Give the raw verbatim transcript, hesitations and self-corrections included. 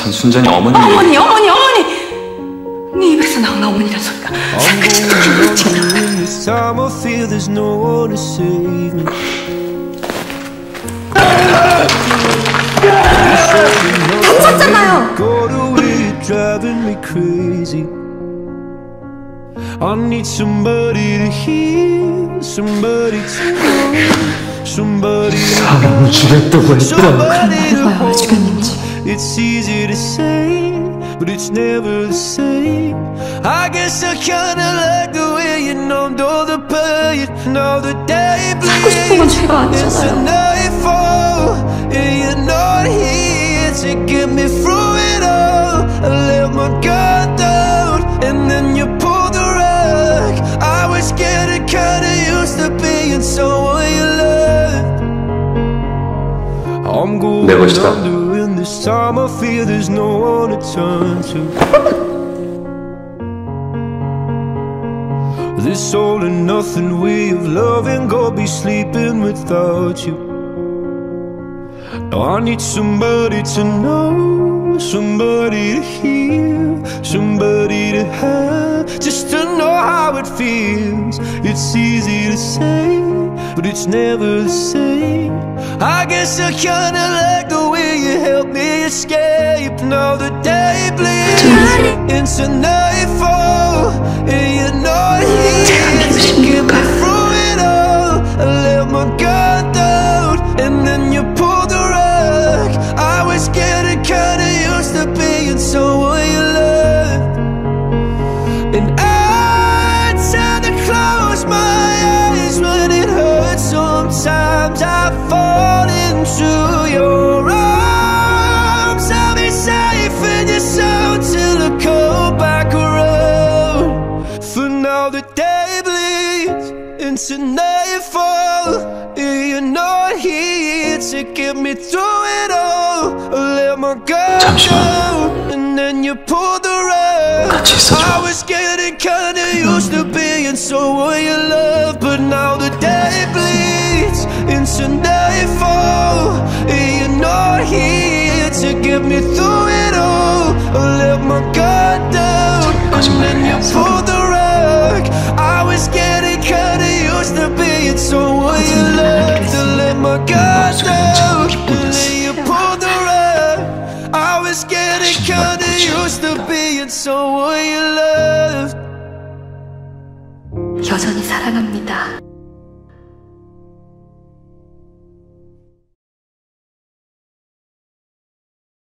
참 순전히 어머니 어머니 어머니 어머니 네 입에서 나온 어머니란 소리가 다쳤잖아요. I need somebody to hear, somebody to know, somebody 사람을 죽였다고 했더라. 해봐요 왜 죽였는지. It's easy to say, but it's never the same. I guess I kinda like the way you know, know the pain, know the day bleeds. It's a nightfall, and you're not here to get me through it all. I let my guard down, and then you pulled the rug. I was getting kinda used to being someone you loved. I'm going under, and this time I feel there's no one to turn to. This all and nothing way of loving, go be sleeping without you. Now I need somebody to know, somebody to hear, somebody to have, just to know how it feels. It's easy to say, but it's never the same. I guess I kinda like the way you help me escape. Now the day bleeds into nightfall, and you're not here to get me through it all. I let my guard down, and then you pulled the rug. I was getting kinda used to being someone you loved, and I tend to close my eyes when it hurts. Sometimes I fall into your arms. I'll be safe in your soul till I come back around. For now the day bleeds into nightfall, and you're not here to get me through it all. I let my guard down, and then you pulled the rug. I was getting kinda used to being someone you love, but now the day bleeds into nightfall, and you're not here to get me through it all. I let my guard down, and then you pulled the rug. I was getting kinda used to being someone you love. To let my guard down, and then you pulled the rug. I was getting kinda used to being someone you loved. 여전히 사랑합니다.